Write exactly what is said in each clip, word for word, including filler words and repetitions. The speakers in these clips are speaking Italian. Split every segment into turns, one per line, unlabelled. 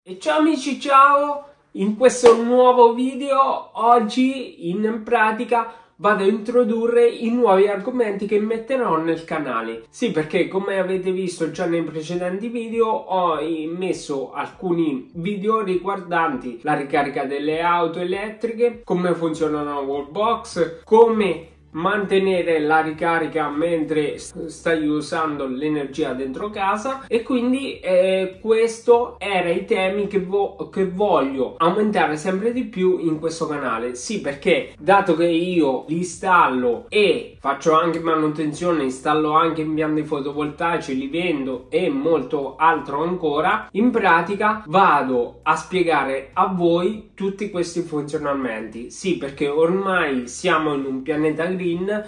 E ciao amici, ciao! In questo nuovo video oggi in pratica vado a introdurre i nuovi argomenti che metterò nel canale. Sì, perché come avete visto già nei precedenti video ho messo alcuni video riguardanti la ricarica delle auto elettriche, come funziona una wallbox, come mantenere la ricarica mentre stai usando l'energia dentro casa, e quindi eh, questo era i temi che, vo che voglio aumentare sempre di più in questo canale. Sì, perché dato che io li installo e faccio anche manutenzione, installo anche impianti fotovoltaici, li vendo e molto altro ancora, in pratica vado a spiegare a voi tutti questi funzionamenti. Sì, perché ormai siamo in un pianeta green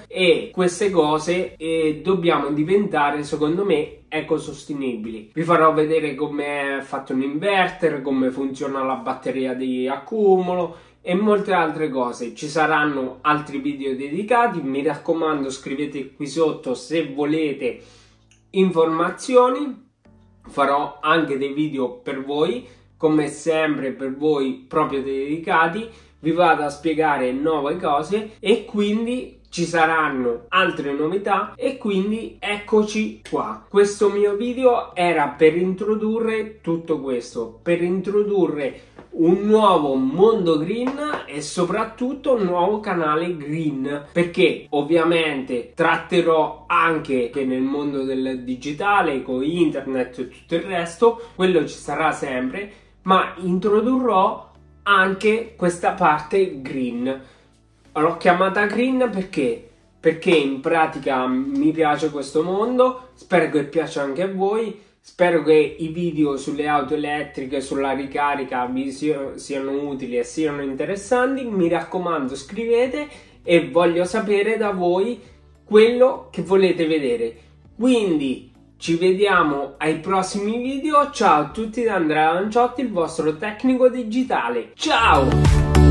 e queste cose eh, dobbiamo diventare, secondo me, ecosostenibili. Vi farò vedere come è fatto un inverter, come funziona la batteria di accumulo e molte altre cose. Ci saranno altri video dedicati, mi raccomando scrivete qui sotto se volete informazioni. Farò anche dei video per voi, come sempre per voi proprio dedicati, vi vado a spiegare nuove cose e quindi ci saranno altre novità, e quindi eccoci qua. Questo mio video era per introdurre tutto questo, per introdurre un nuovo mondo green e soprattutto un nuovo canale green, perché ovviamente tratterò anche che nel mondo del digitale con internet e tutto il resto, quello ci sarà sempre, ma introdurrò anche questa parte green. L'ho chiamata green perché? Perché in pratica mi piace questo mondo, spero che piaccia anche a voi, spero che i video sulle auto elettriche, sulla ricarica vi siano utili e siano interessanti. Mi raccomando scrivete e voglio sapere da voi quello che volete vedere. Quindi ci vediamo ai prossimi video, ciao a tutti da Andrea Lanciotti, il vostro tecnico digitale, ciao!